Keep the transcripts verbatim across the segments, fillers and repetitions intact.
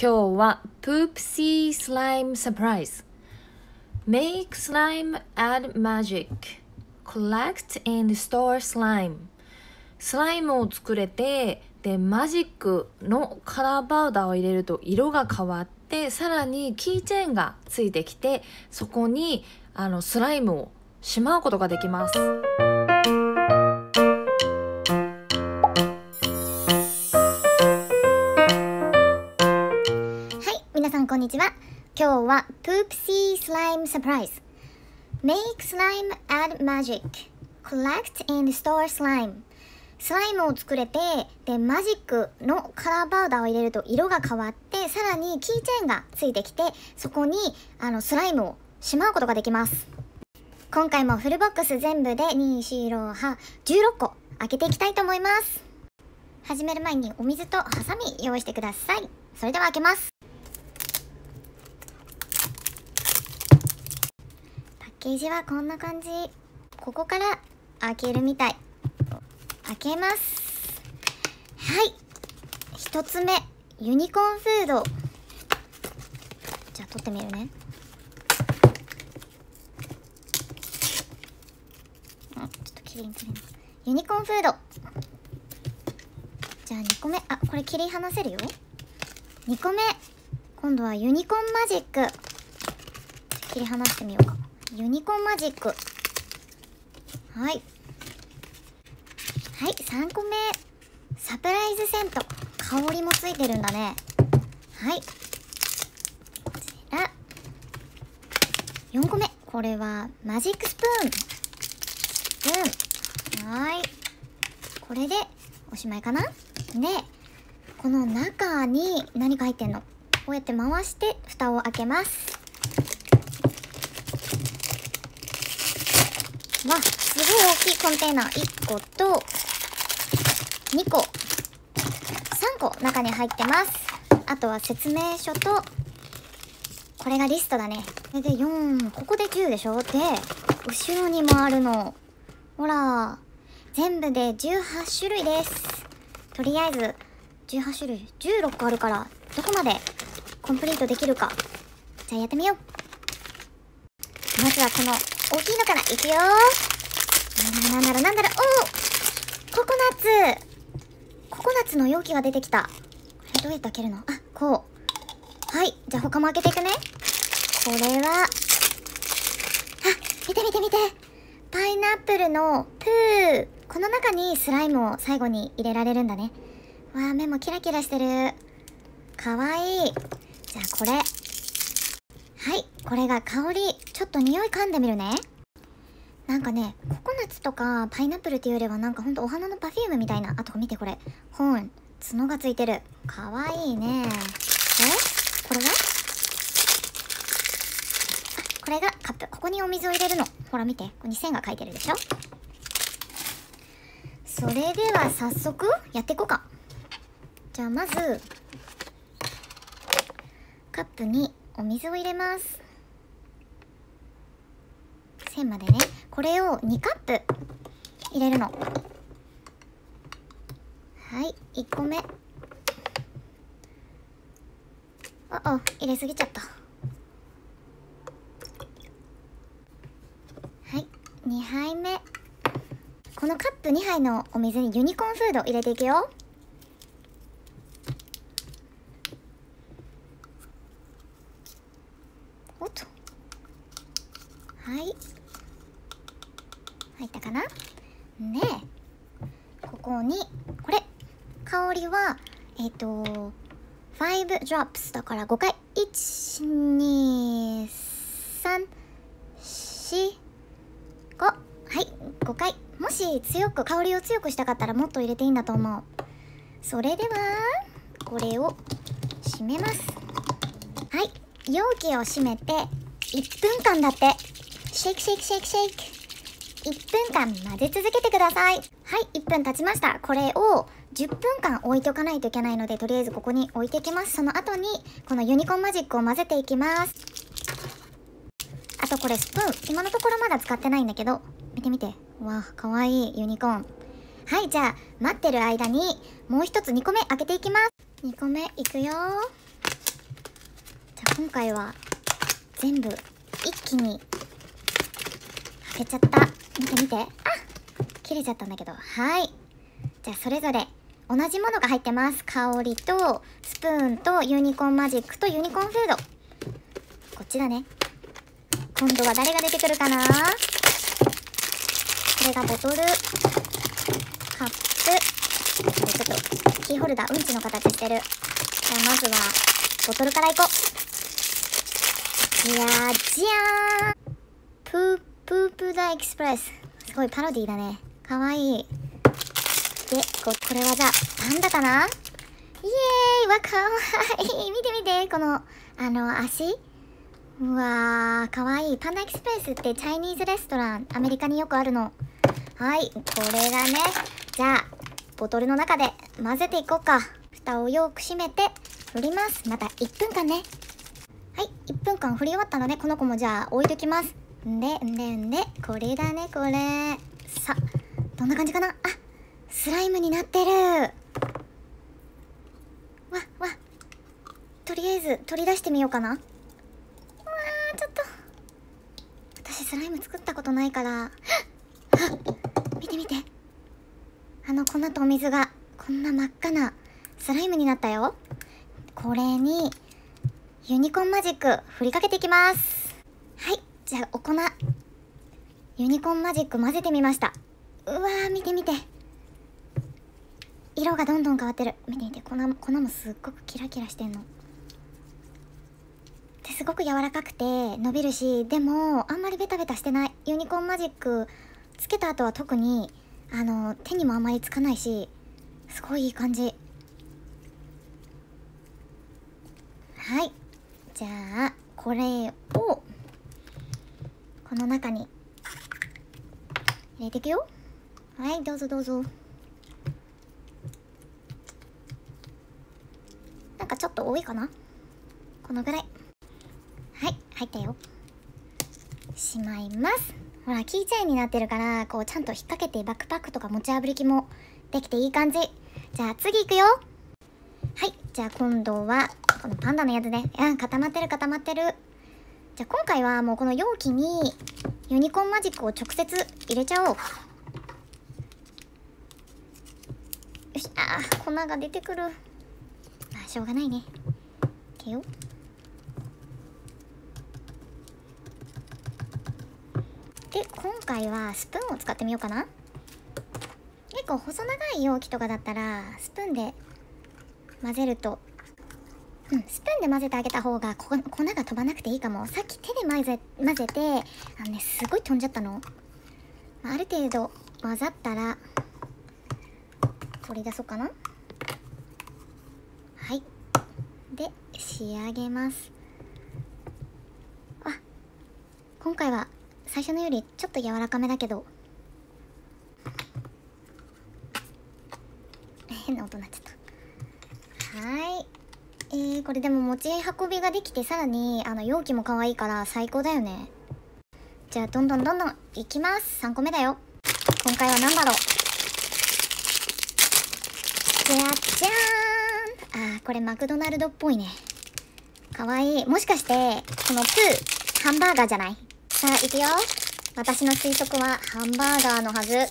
今日は Poopsie Slime Surprise Make slime, add magic Collect and store slime スライムを作れて、でマジックのカラーパウダーを入れると色が変わって、さらにキーチェーンがついてきて、そこにあのスライムをしまうことができます。 皆さんこんにちは。今日は Poopsie Slime Surprise Make slime, add magic Collect and store slime スライムを作れて、でマジックのカラーパウダーを入れると色が変わって、さらにキーチェーンがついてきて、そこにあのスライムをしまうことができます。今回もフルボックス全部でに、よん、はち、じゅうろっこ開けていきたいと思います。始める前にお水とハサミ用意してください。それでは開けます。パッケージはこんな感じ。ここから開けるみたい。開けます。はい、一つ目、ユニコーンフード。じゃあ取ってみるね。うん、ちょっときれいに取れない。ユニコーンフード。じゃあにこめ、あ、これ切り離せるよ。にこめ、今度はユニコーンマジック。切り離してみようか。ユニコーンマジック。はい。はい、さんこめ、サプライズセント。香りもついてるんだね。はい。こちら。よんこめ、これはマジックスプーン。スプーン。はい。これでおしまいかな。で、この中に何か入ってんの。こうやって回して蓋を開けます。わ、すごい大きいコンテーナーいっことにこ、さんこ中に入ってます。あとは説明書と、これがリストだね。これでよん、ここでじゅうでしょ。で、後ろにもあるの。ほら、全部でじゅうはちしゅるいです。とりあえずじゅうはちしゅるい、じゅうろっこあるから、どこまでコンプリートできるか。じゃあやってみよう。まずはこの大きいのからいくよ。なんだろうなんだろうなんだろう。おー、ココナッツ。ココナッツの容器が出てきた。これどうやって開けるの？あ、こう。はい、じゃあ他も開けていくね。これは、あ、見て見て見て。パイナップルのプー。この中にスライムを最後に入れられるんだね。わあ、目もキラキラしてる。かわいい。じゃあこれ。はい、これが香り。ちょっと匂い嗅んでみるね。なんかね、ココナッツとかパイナップルっていうよりはなんかほんとお花のパフュームみたいな。あと見てこれ。ホーン。角がついてる。かわいいね。え、これは、あ、これがカップ。ここにお水を入れるの。ほら見て。ここに線が書いてるでしょ。それでは早速やっていこうか。じゃあまず、カップにお水を入れます。線までね。これをにカップ入れるの。はい、いっこめ。ああ、入れすぎちゃった。はい、にはいめ。このカップにはいのお水にユニコーンフード入れていくよ。おっと。はい。入ったかな。で、ここに、これ。香りは、えっと、ごドロップスだからごかい。いち、に、さん、よん、ご。はい、ごかい。もし強く、香りを強くしたかったらもっと入れていいんだと思う。それでは、これを閉めます。はい、容器を閉めて、いっぷんかんだって。シェイクシェイクシェイクシェイク。いっぷんかん混ぜ続けてください。はい、いっぷん経ちました。これをじゅっぷんかん置いておかないといけないので、とりあえずここに置いていきます。その後に、このユニコーンマジックを混ぜていきます。あとこれスプーン。今のところまだ使ってないんだけど、見て見て。わあ、かわいいユニコーン。はい、じゃあ、待ってる間に、もう一つにこめ開けていきます。にこめいくよ。 ゃあ今回は全部一気に開けちゃった。見て見て、あ、切れちゃったんだけど。はい、じゃあそれぞれ同じものが入ってます。香りとスプーンとユニコーンマジックとユニコーンフード、こっちだね。今度は誰が出てくるかな。これがボトル、カップ、これちょっとキーホルダーうんちの形してる。じゃあまずはボトルからいこう。いやー、じゃーん、プープープーダエクスプレス、すごいパロディーだね。かわいい。で こ, これはじゃあパンダかな。イエーイ、わ、かわいい。見て見て、このあの足、うわー、かわいい。パンダエクスプレスってチャイニーズレストラン、アメリカによくあるの。はい、これがね、じゃあボトルの中で混ぜていこうか。蓋をよく閉めて振ります。またいっぷんかんね。はい、いっぷんかん振り終わったので、この子もじゃあ置いときます。んでんでんで、これだね、これ。さ、どんな感じかな。あ、スライムになってる。わわ、とりあえず取り出してみようかな。うわー、ちょっと私スライム作ったことないから。見て見て、あの粉とお水がこんな真っ赤なスライムになったよ。これにユニコーンマジック振りかけていきます。はい、じゃあお粉、ユニコーンマジック混ぜてみました。うわー、見て見て、色がどんどん変わってる。見て見て、粉も粉もすっごくキラキラしてんの。ですごく柔らかくて伸びるし、でもあんまりベタベタしてない。ユニコーンマジックつけた後は特にあの手にもあんまりつかないし、すごいいい感じ。はい、じゃあこれをこの中に入れていくよ。はい、どうぞどうぞ。なんかちょっと多いかな、このぐらい。はい、入ったよ。しまいます。ほら、キーチェーンになってるから、こうちゃんと引っ掛けてバックパックとか持ち歩きもできていい感じ。じゃあ次行くよ。はい、じゃあ今度はこのパンダのやつね。うん、固まってる固まってる。じゃあ今回はもうこの容器にユニコーンマジックを直接入れちゃおう。よし、あー、粉が出てくる。まあしょうがないね。いけよ。で、今回はスプーンを使ってみようかな。結構細長い容器とかだったらスプーンで混ぜると、うん、スプーンで混ぜてあげた方がこ粉が飛ばなくていいかも。さっき手で混ぜ混ぜて、あのね、すごい飛んじゃったの。ある程度混ざったら取り出そうかな。はい、で仕上げます。あ、今回は最初のよりちょっと柔らかめだけど、変な音になっちゃった。はい、えー、これでも持ち運びができて、さらにあの容器も可愛いから最高だよね。じゃあどんどんどんどんいきます。さんこめだよ。今回は何だろう。じゃじゃーん。あー、これマクドナルドっぽいね。かわいい。もしかしてこのプーハンバーガーじゃない？さあ、いくよ。私の推測はハンバーガーのはず。え、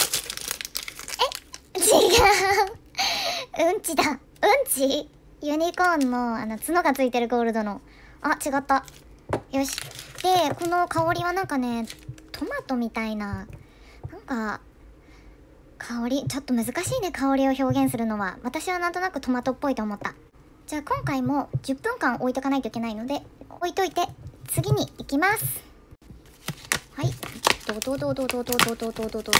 違う。うんちだ。うんち？ユニコーンのあの角がついてるゴールドの。あ、違った。よし。で、この香りはなんかね、トマトみたいな、なんか、香り、ちょっと難しいね、香りを表現するのは。私はなんとなくトマトっぽいと思った。じゃあ今回もじゅっぷんかん置いとかないといけないので、置いといて、次に行きます。はい。ドドドドドドドドドドドドド。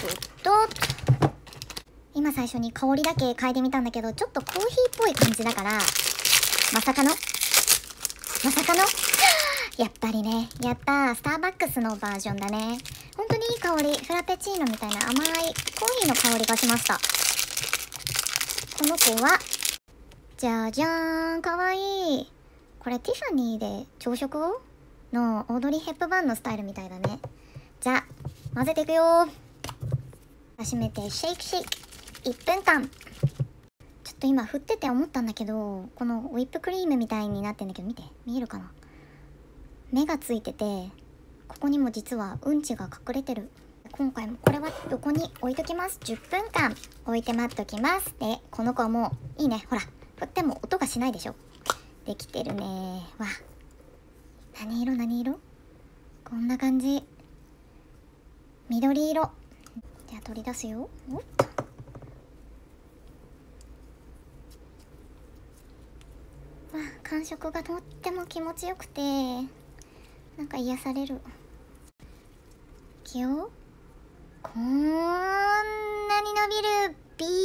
今最初に香りだけ嗅いでみたんだけど、ちょっとコーヒーっぽい感じだから、まさかのまさかのやっぱりね、やったー、スターバックスのバージョンだね。本当にいい香り、フラペチーノみたいな甘いコーヒーの香りがしました。この子は、じゃじゃーん、かわいい。これティファニーで朝食をのオードリー・ヘップバーンのスタイルみたいだね。じゃあ、混ぜていくよー。閉めてシェイクシェイク。いっぷんかん。ちょっと今振ってて思ったんだけど、このホイップクリームみたいになってんだけど、見て、見えるかな。目がついてて、ここにも実はうんちが隠れてる。今回もこれは横に置いときます。じゅっぷんかん置いて待っときます。でこの子はもういいね。ほら振っても音がしないでしょ。できてるね。わ、何色何色、こんな感じ、緑色。じゃあ取り出すよ。おっと、わ、感触がとっても気持ちよくてなんか癒される。いくよ。こんなに伸びるビヨ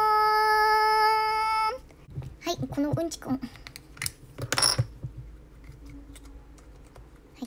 ーン。はい、このうんちくん入った。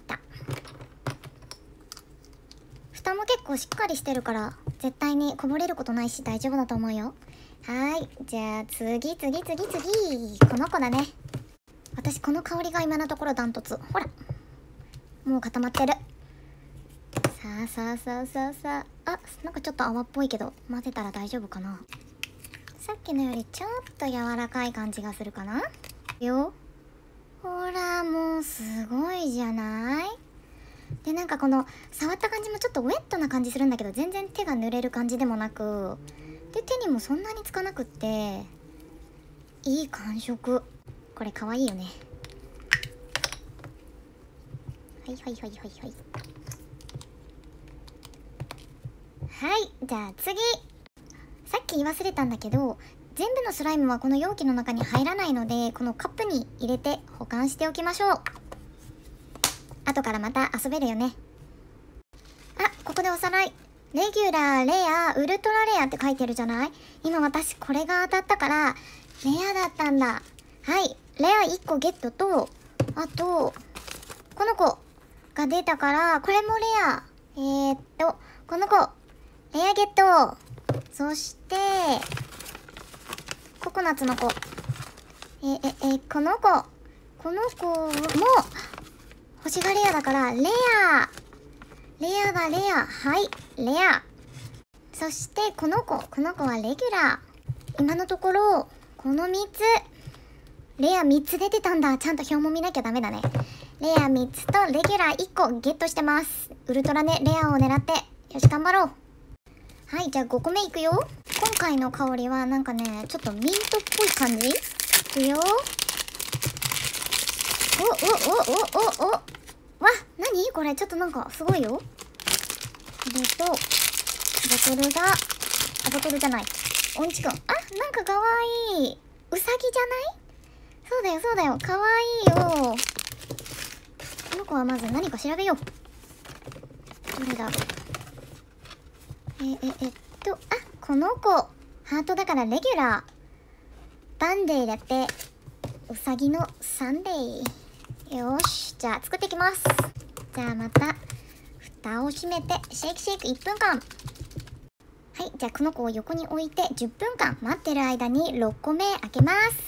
蓋も結構しっかりしてるから絶対にこぼれることないし大丈夫だと思うよ。はい、じゃあ次次次次、この子だね。私この香りが今のところダントツ。ほらもう固まってる。さあさあさあさあさあ、あ、なんかちょっと泡っぽいけど混ぜたら大丈夫かな。さっきのよりちょっと柔らかい感じがするかなよ。ほらもうすごいじゃない。でなんかこの触った感じもちょっとウェットな感じするんだけど、全然手が濡れる感じでもなく、で手にもそんなにつかなくっていい感触。これかわいいよね。はいはいはいはいはいはい。じゃあ次、さっき言い忘れたんだけど、全部のスライムはこの容器の中に入らないので、このカップに入れて保管しておきましょう。後からまた遊べるよね。あ、ここでおさらい。レギュラー、レア、ウルトラレアって書いてるじゃない。今私これが当たったからレアだったんだ。はい、レアいっこゲットと、あとこの子が出たからこれもレア。えー、っとこの子レアゲット。そしてココナッツの子、えええこの子この子も星がレアだからレアレアだレア。はい、レア。そしてこの子この子はレギュラー。今のところこのみっつレアみっつ出てたんだ。ちゃんと表も見なきゃダメだね。レアみっつとレギュラーいっこゲットしてます。ウルトラねレアを狙ってよし頑張ろう。はい、じゃあごこめいくよ。今回の香りはなんかねちょっとミントっぽい感じ。いくよ。おおおおおおわ、なにこれ、ちょっとなんかすごいよ。これとボトルが、あ、ボトルじゃない、おんちくん。あ、なんかかわいい。うさぎじゃない？そうだよそうだよ、かわいいよ。この子はまず何か調べよう。どれだろう。えええっとあ、この子ハートだからレギュラー。バンデイだって。うさぎのサンデー。よし、じゃあ作っていきます。じゃあまた蓋を閉めてシェイクシェイクいっぷんかん。はい、じゃあこの子を横に置いてじゅっぷんかん待ってる間にろっこめ開けます。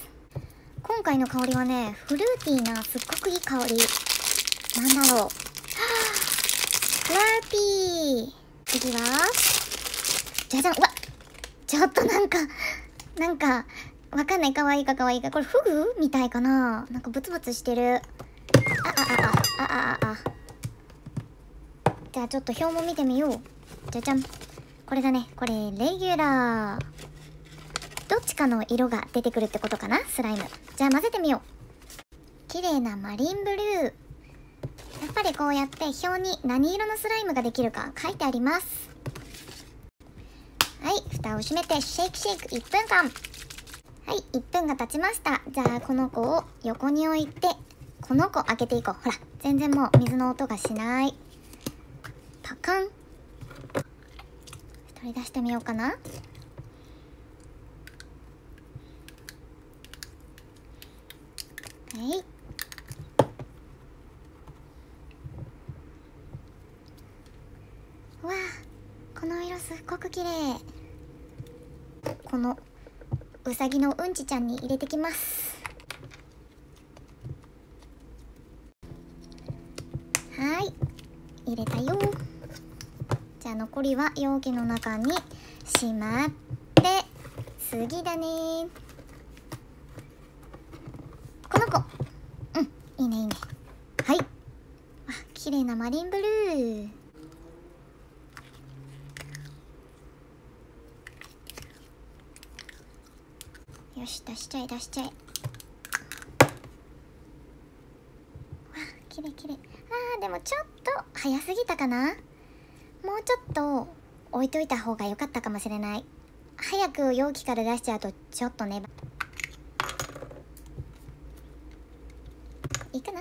今回の香りはねフルーティーなすっごくいい香り。なんだろう、スラーピー。次はじゃじゃん。うわ、ちょっとなんかなんかわかんない。かわいいかかわいいか。これフグみたいかな。なんかブツブツしてる。あああああああ。じゃあちょっと表も見てみよう。じゃじゃん。これだね。これレギュラー。どっちかの色が出てくるってことかな、スライム。じゃあ混ぜてみよう。綺麗なマリンブルー。やっぱりこうやって表に何色のスライムができるか書いてあります。はい、蓋を閉めてシェイクシェイクいっぷんかん。はい、いっぷんが経ちました。じゃあこの子を横に置いてこの子開けていこう。ほら全然もう水の音がしない。パカン。取り出してみようかな。はい、わあ、この色すっごく綺麗。このうさぎのうんちちゃんに入れてきます。はい、入れたよ。じゃあ残りは容器の中にしまって次だね。 いねいいね。はい、あ、綺麗なマリンブルー。よし、出しちゃえ出しちゃえ。わあ、綺麗綺麗。あー、でもちょっと早すぎたかな。もうちょっと置いといた方が良かったかもしれない。早く容器から出しちゃうとちょっとね、いいかな。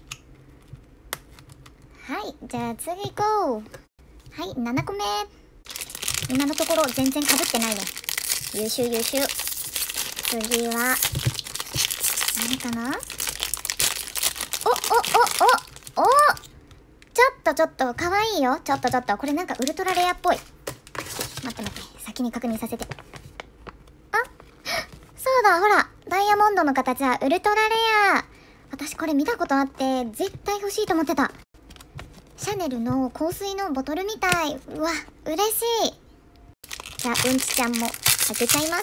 はい、じゃあ次行こう。はい、ななこめ。今のところ全然かぶってないね。優秀優秀。次は何かな。おおおおおお、ちょっとちょっとかわいいよ。ちょっとちょっとこれなんかウルトラレアっぽい。待って待って、先に確認させて。あ、そうだ、ほらダイヤモンドの形はウルトラレア。私これ見たことあって絶対欲しいと思ってた。シャネルの香水のボトルみたい。うわ、嬉しい。じゃあうんちちゃんも開けちゃいます。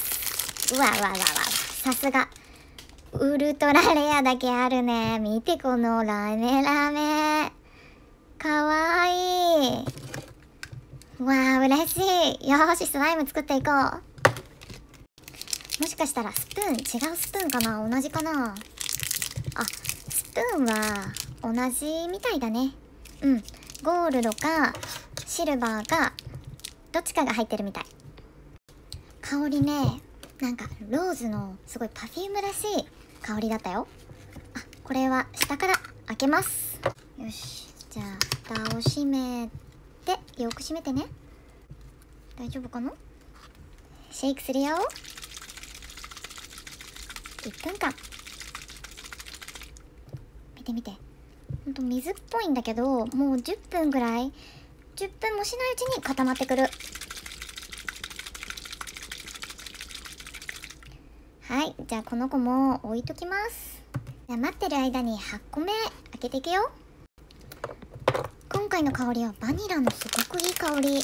うわうわうわうわ、さすがウルトラレアだけあるね。見てこのラメラメ、かわいい。うわー、嬉しい。よーし、スライム作っていこう。もしかしたらスプーン、違うスプーンかな、同じかな。あ、スプーンは同じみたいだね。うん、ゴールドかシルバーかどっちかが入ってるみたい。香りね、なんかローズのすごいパフュームらしい香りだったよ。あ、これは下から開けます。よし、じゃあ蓋を閉めて、よく閉めてね。大丈夫かな。シェイクするよ。いっぷんかん見て見て、ほんと水っぽいんだけど、もうじゅっぷんぐらい、じゅっぷんもしないうちに固まってくる。はい、じゃあこの子も置いときます。じゃあ待ってる間にはちこめ開けていくよ。今回の香りはバニラのすごくいい香り。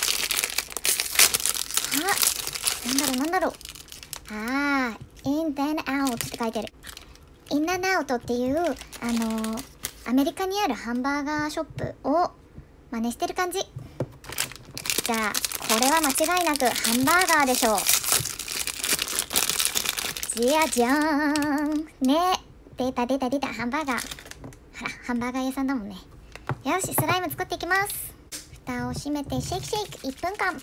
あ、なんだろうなんだろう。あー、in then out って書いてる。in and out っていう、あのー、アメリカにあるハンバーガーショップを真似してる感じ。じゃあこれは間違いなくハンバーガーでしょう。じゃじゃーんね、出た出た出た、ハンバーガー。ほら、ハンバーガー屋さんだもんね。よし、スライム作っていきます。蓋を閉めてシェイクシェイクいっぷんかん。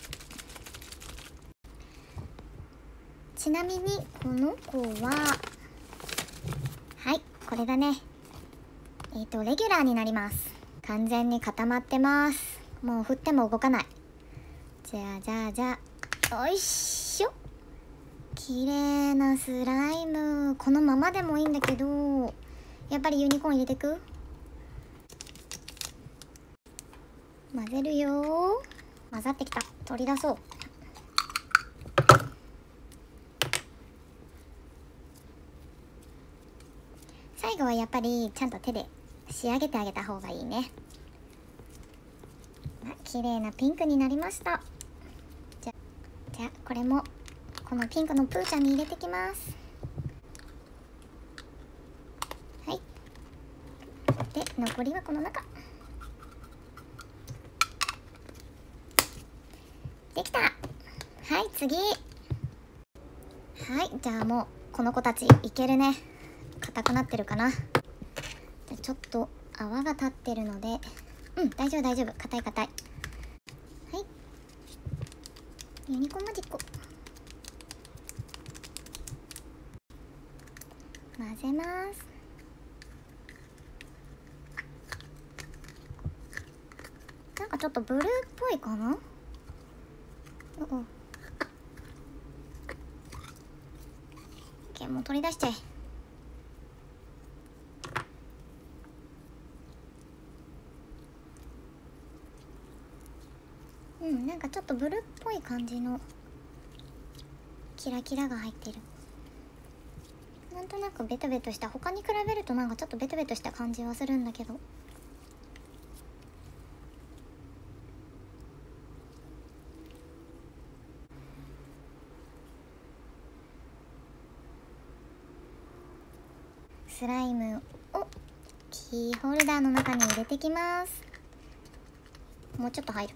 ちなみにこの子は、はい、これだね。えっとレギュラーになります。完全に固まってます。もう振っても動かない。じゃあじゃあじゃあ、よいしょ。綺麗なスライム。このままでもいいんだけど、やっぱりユニコーン入れてく。混ぜるよ。混ざってきた。取り出そう。最後はやっぱりちゃんと手で仕上げてあげた方がいいね。あ、綺麗なピンクになりました。じゃじゃあこれもこのピンクのプーちゃんに入れてきます。はい。で残りはこの中。できた。はい、次。はい、じゃあもうこの子たちいけるね。硬くなってるかな。じゃちょっと泡が立ってるので、うん、大丈夫大丈夫。硬い硬い。はい、ユニコーンマジック混ぜます。なんかちょっとブルーっぽいかな。おお、OK、もう取り出しちゃえ。うん、なんかちょっとブルーっぽい感じのキラキラが入ってる。なんとなくベトベトした、他に比べるとなんかちょっとベトベトした感じはするんだけど。スライムをキーホルダーの中に入れてきます。もうちょっと入る。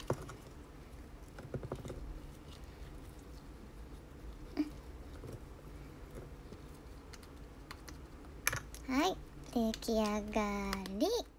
はい、出来上がり。